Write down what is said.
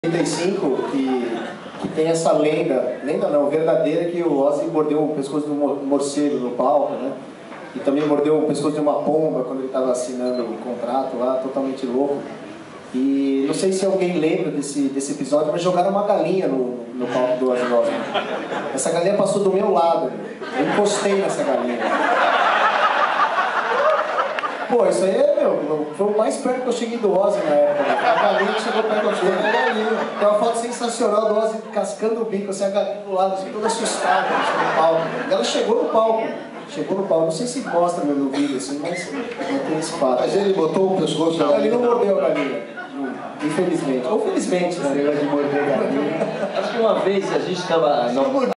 35, que tem essa lenda não, verdadeira, que o Ozzy mordeu o pescoço de um morcego no palco, né? E também mordeu o pescoço de uma pomba quando ele estava assinando o contrato lá, totalmente louco. E não sei se alguém lembra desse episódio, mas jogaram uma galinha no palco do Ozzy Osbourne. Essa galinha passou do meu lado, eu encostei nessa galinha. Pô, isso aí foi o mais perto que eu cheguei do Ozzy na época. A galinha que chegou perto da galinha. Tem uma foto sensacional do Ozzy cascando o bico, assim, a galinha do lado, assim, toda assustada, assim, no palco. E ela chegou no palco. Não sei se mostra no vídeo, assim, mas tem esse fato. Mas ele botou o pescoço na Ele não mordeu a galinha. Infelizmente. Ou felizmente, né? De morder a galinha. Acho que uma vez a gente estava...